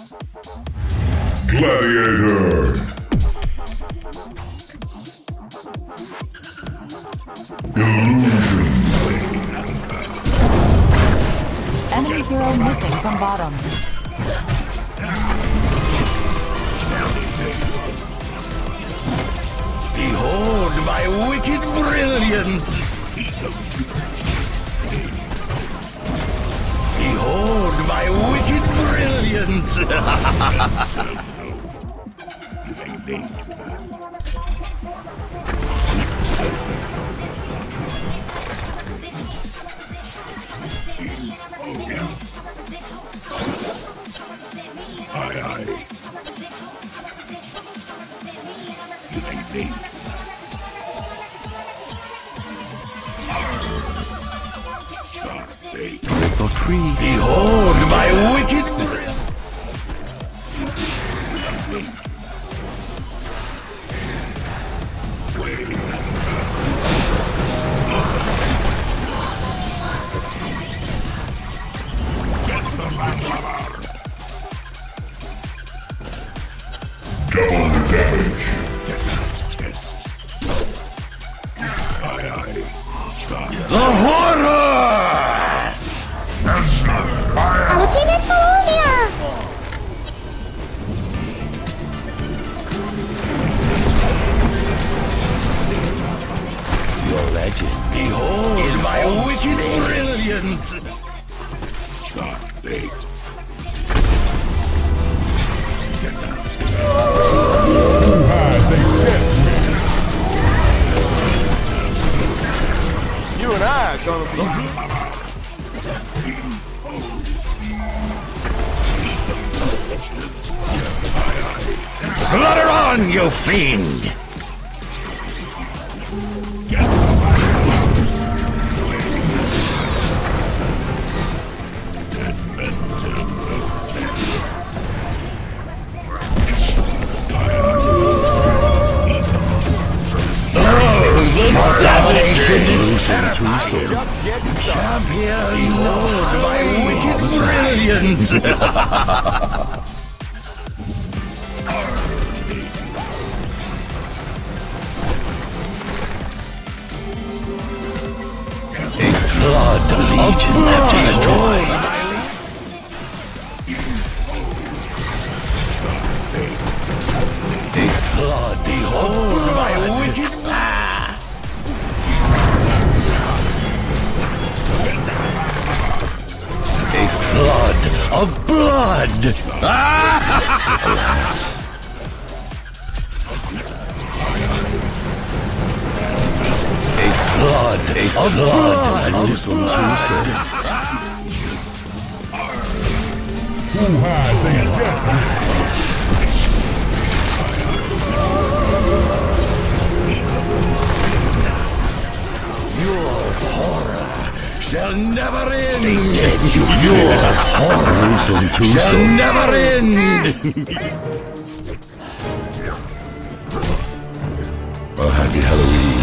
Gladiator. Illusion. Enemy hero missing from bottom. Behold my wicked brilliance! Behold my wicked brilliance! Trick or treat. Behold my wicked brilliance! Double damage. The horror! Ultimate Warrior! Your legend. Behold my wicked brilliance! You and I are gonna be. Slaughter on, you fiend! Salvation is losing too soon. Champion, behold my wicked brilliance! A flood of legion have destroyed. A flood, behold my wicked A flood of blood! A flood of blood! Listen to say. Who has a death? Your horror shall never end! Stay dead, your horror shall never end! A happy Halloween.